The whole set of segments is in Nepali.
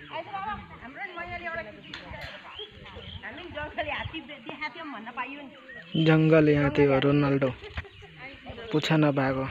जंगली हाथी हो रोनाल्डो पुछा नपाएको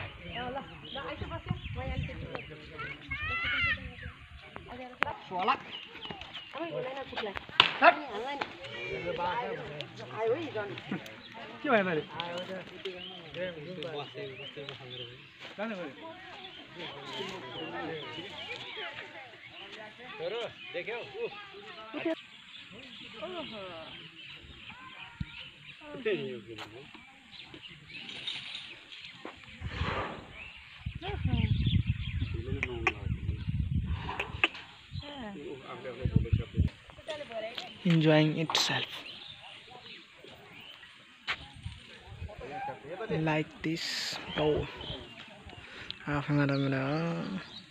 enjoying itself like this. Oh, half an hour.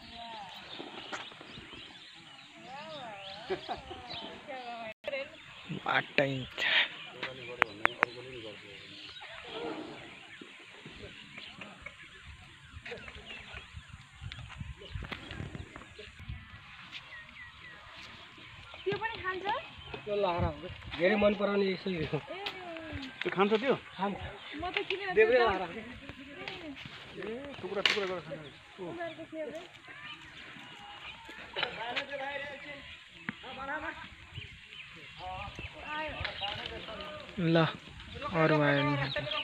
What time? धेरै मन पराउने यसै हो त्यो खान्छ त्यो खान्छ म त किन देब्रे लाएर टुक्रा टुक्रा गरेर खान्छ ल अरु आयो नि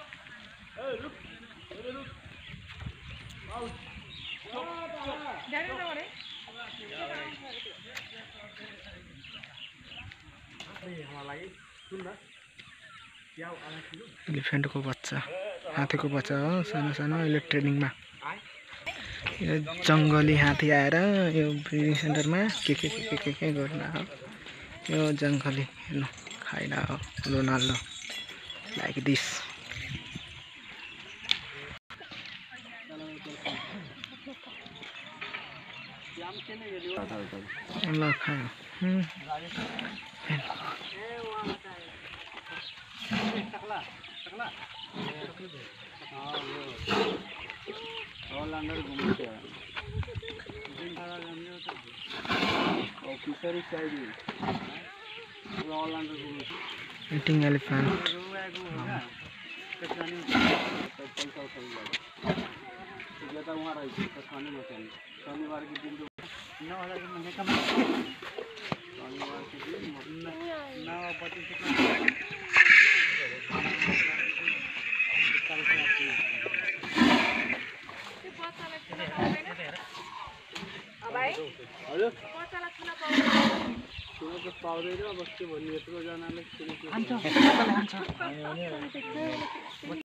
एलिफेन्टको बच्चा हात्तीको बच्चा हो सानो सानो अहिले ट्रेनिङमा यो जङ्गली हात्ती आएर यो ब्रिडिङ सेन्टरमा के गर्न हो यो जङ्गली हेर्नु खाइरा हो रोनाल्डो लाइक दिस ल खायो eating elephant. पाउँदैन अब के भन्ने यत्रो जनाले